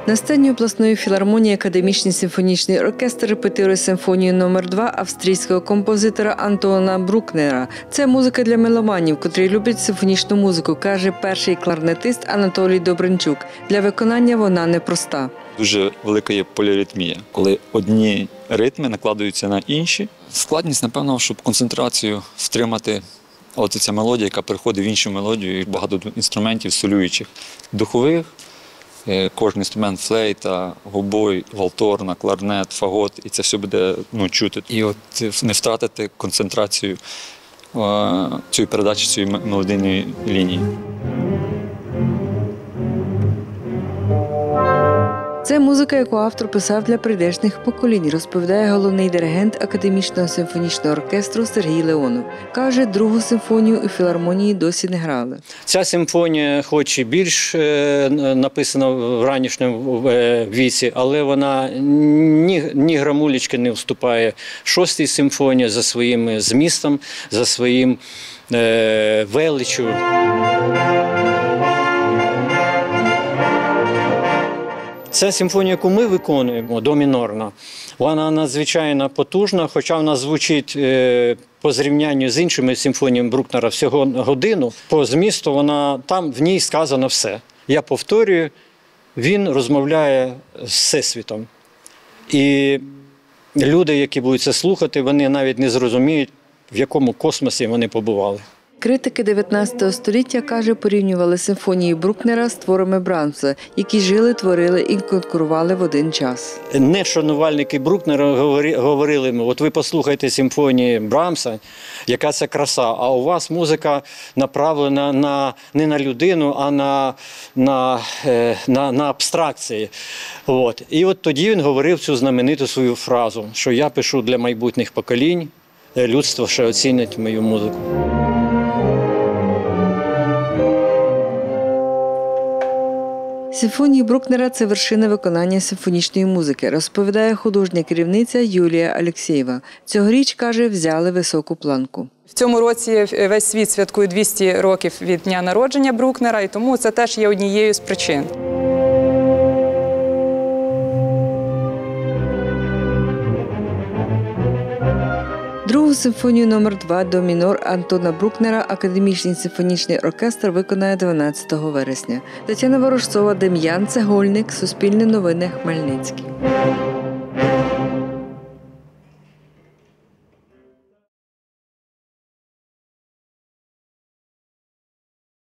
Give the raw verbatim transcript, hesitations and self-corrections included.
На сцені обласної філармонії Академічний симфонічний оркестр репетирує симфонію номер два австрійського композитора Антона Брукнера. Це музика для меломанів, котрі люблять симфонічну музику, каже перший кларнетист Анатолій Добринчук. Для виконання вона непроста. Дуже велика є поліритмія, коли одні ритми накладаються на інші. Складність, напевно, щоб концентрацію втримати. От ця мелодія, яка переходить в іншу мелодію, і багато інструментів солюючих, духових. Кожен інструмент, флейта, гобой, валторна, кларнет, фагот, і це все буде ну, чути. І от не втратити концентрацію цієї передачі, цієї мелодійної лінії. Це музика, яку автор писав для прийдешних поколінь, розповідає головний диригент Академічного симфонічного оркестру Сергій Леонов. Каже, другу симфонію у філармонії досі не грали. Ця симфонія, хоч і більш написана в ранішньому віці, але вона ні, ні грамулечки не вступає в шостій симфонії за своїм змістом, за своїм е, величчю. Ця симфонія, яку ми виконуємо, до мінорна, вона надзвичайно потужна, хоча вона звучить по зрівнянню з іншими симфоніями Брукнера всього годину. По змісту вона, там в ній сказано все. Я повторюю, він розмовляє з Всесвітом. І люди, які будуть це слухати, вони навіть не зрозуміють, в якому космосі вони побували. Критики дев'ятнадцятого століття, каже, порівнювали симфонії Брукнера з творами Брамса, які жили, творили і конкурували в один час. Не шанувальники Брукнера говорили, от ви послухайте симфонії Брамса, яка це краса, а у вас музика направлена на, не на людину, а на, на, на, на абстракції. От. І от тоді він говорив цю знамениту свою фразу, що я пишу для майбутніх поколінь, людство ще оцінить мою музику. Симфонії Брукнера – це вершина виконання симфонічної музики, розповідає художня керівниця Юлія Алєксєєва. Цьогоріч, каже, взяли високу планку. В цьому році весь світ святкує двісті років від дня народження Брукнера, і тому це теж є однією з причин. Другу симфонію номер два до мінор Антона Брукнера Академічний симфонічний оркестр виконає дванадцятого вересня. Тетяна Ворожцова, Дем'ян Цегольник, Суспільне новини, Хмельницький.